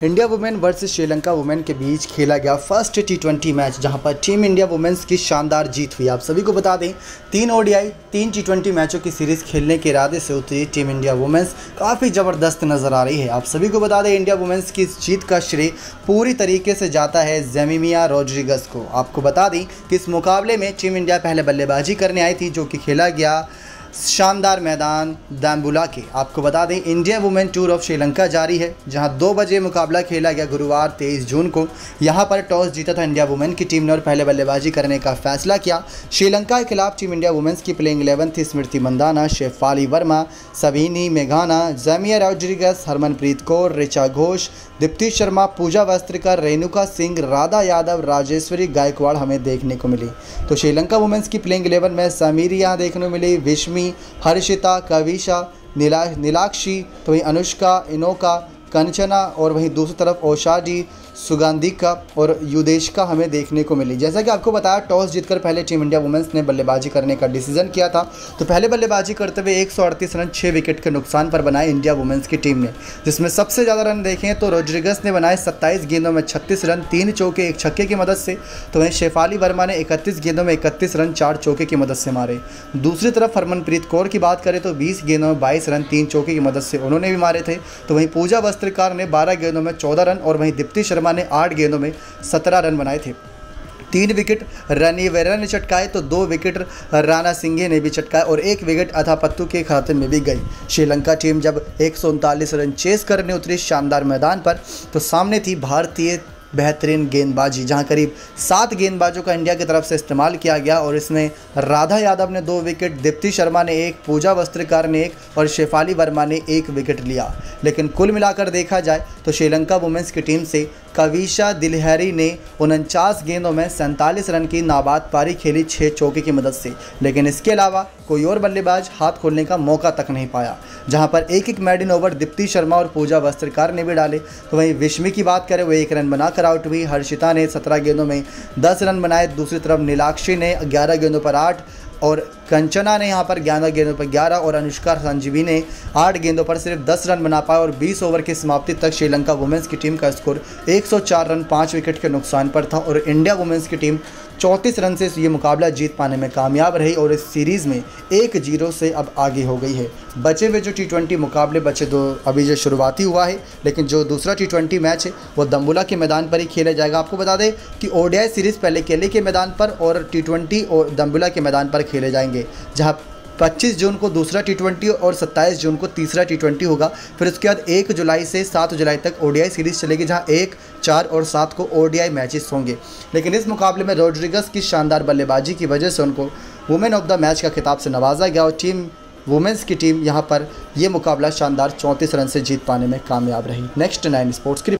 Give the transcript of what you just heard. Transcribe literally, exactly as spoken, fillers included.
India women versus Sri Lanka women के बीच खेला गया फर्स्ट टी ट्वेंटी मैच, जहां पर टीम इंडिया वुमेन्स की शानदार जीत हुई। आप सभी को बता दें, तीन ओडीआई तीन टी ट्वेंटी मैचों की सीरीज़ खेलने के इरादे से उतरी टीम इंडिया वुमेन्स काफ़ी ज़बरदस्त नज़र आ रही है। आप सभी को बता दें, इंडिया वुमेन्स की इस जीत का श्रेय पूरी तरीके से जाता है जेमिमिया रोड्रिगस को। आपको बता दें कि इस मुकाबले में टीम इंडिया पहले बल्लेबाजी करने आई थी, जो कि खेला गया शानदार मैदान दाम्बुला के। आपको बता दें, India women tour of Sri Lanka जारी है, जहां दो बजे मुकाबला खेला गया गुरुवार तेईस जून को। यहां पर टॉस जीता था इंडिया वुमेन की टीम ने और पहले बल्लेबाजी करने का फैसला किया। श्रीलंका के खिलाफ टीम इंडिया वुमेन्स की प्लेइंग इलेवन थी स्मृति मंदाना, शेफाली वर्मा, सबिनी मेघाना, जेमिया रोड्रिगस, हरमनप्रीत कौर, ऋचा घोष, दीप्ति शर्मा, पूजा वस्त्रकर, रेणुका सिंह, राधा यादव, राजेश्वरी गायकवाड़ हमें देखने को मिली। तो श्रीलंका वुमेन्स की प्लेइंग इलेवन में समीरी यहाँ देखने को मिली, विश्मी, हर्षिता, कविशा, नीला नीलाक्षी, तो वहीं अनुष्का, इनोका, कंचना और वहीं दूसरी तरफ ओशाडी, सुगंधिका और युदेशिका हमें देखने को मिली। जैसा कि आपको बताया, टॉस जीतकर पहले टीम इंडिया वुमेन्स ने बल्लेबाजी करने का डिसीजन किया था। तो पहले बल्लेबाजी करते हुए एक सौ अड़तीस रन छः विकेट के नुकसान पर बनाए इंडिया वुमेन्स की टीम ने, जिसमें सबसे ज़्यादा रन देखें तो रोड्रिगस ने बनाए सत्ताईस गेंदों में छत्तीस रन, तीन चौके एक छक्के की मदद से। तो वहीं शेफाली वर्मा ने इकतीस गेंदों में इकतीस रन, चार चौके की मदद से मारे। दूसरी तरफ हरमनप्रीत कौर की बात करें तो बीस गेंदों में बाईस रन, तीन चौके की मदद से उन्होंने भी मारे थे। तो वहीं पूजा वस्त्रकार ने बारह गेंदों में चौदह रन और वहीं दीप्ति शर्मा ने आठ गेंदों में सत्रह रन बनाए थे। तीन विकेट रनीवेरा ने चटकाए तो दो विकेट राणा सिंघे ने भी चटकाए और एक विकेट अथापत्तू के खाते में भी गई। श्रीलंका टीम जब एक सौ उनतालीस रन चेस करने उतरी शानदार मैदान पर, तो सामने थी भारतीय बेहतरीन गेंदबाजी, जहां करीब सात गेंदबाजों का इंडिया की तरफ से इस्तेमाल किया गया और इसमें राधा यादव ने दो विकेट, दीप्ति शर्मा ने एक, पूजा वस्त्रकार ने एक और शेफाली वर्मा ने एक विकेट लिया। लेकिन कुल मिलाकर देखा जाए तो श्रीलंका वुमेन्स की टीम से कविशा दिलहरी ने उनचास गेंदों में सैंतालीस रन की नाबाद पारी खेली छः चौके की मदद से। लेकिन इसके अलावा कोई और बल्लेबाज हाथ खोलने का मौका तक नहीं पाया, जहां पर एक एक मेडन ओवर दीप्ति शर्मा और पूजा वस्त्रकार ने भी डाले। तो वहीं विश्मी की बात करें, वो एक रन बनाकर आउट हुई। हर्षिता ने सत्रह गेंदों में दस रन बनाए। दूसरी तरफ नीलाक्षी ने ग्यारह गेंदों पर आठ और कंचना ने यहां पर ग्यारह गेंदों पर ग्यारह और अनुष्का संजीवी ने आठ गेंदों पर सिर्फ दस रन बना पाए और बीस ओवर की समाप्ति तक श्रीलंका वुमेन्स की टीम का स्कोर एक सौ चार रन पाँच विकेट के नुकसान पर था और इंडिया वुमेन्स की टीम चौंतीस रन से ये मुकाबला जीत पाने में कामयाब रही और इस सीरीज़ में एक जीरो से अब आगे हो गई है। बचे हुए जो टी ट्वेंटी मुकाबले बचे दो, अभी जो शुरुआती हुआ है, लेकिन जो दूसरा टी ट्वेंटी मैच है वो दम्बुला के मैदान पर ही खेला जाएगा। आपको बता दें कि ओडीआई सीरीज़ पहले केले के मैदान पर और टी ट्वेंटी और दम्बुला के मैदान पर खेले जाएंगे, जहाँ पच्चीस जून को दूसरा टी ट्वेंटी और सत्ताईस जून को तीसरा टी ट्वेंटी होगा। फिर उसके बाद एक जुलाई से सात जुलाई तक ओडीआई सीरीज़ चलेगी, जहां एक, चार और सात को ओडीआई मैचेस होंगे। लेकिन इस मुकाबले में रोड्रिगस की शानदार बल्लेबाजी की वजह से उनको वुमेन ऑफ द मैच का खिताब से नवाजा गया और टीम वुमेन्स की टीम यहां पर यह मुकाबला शानदार चौंतीस रन से जीत पाने में कामयाब रही। नेक्स्ट नाइन स्पोर्ट्स की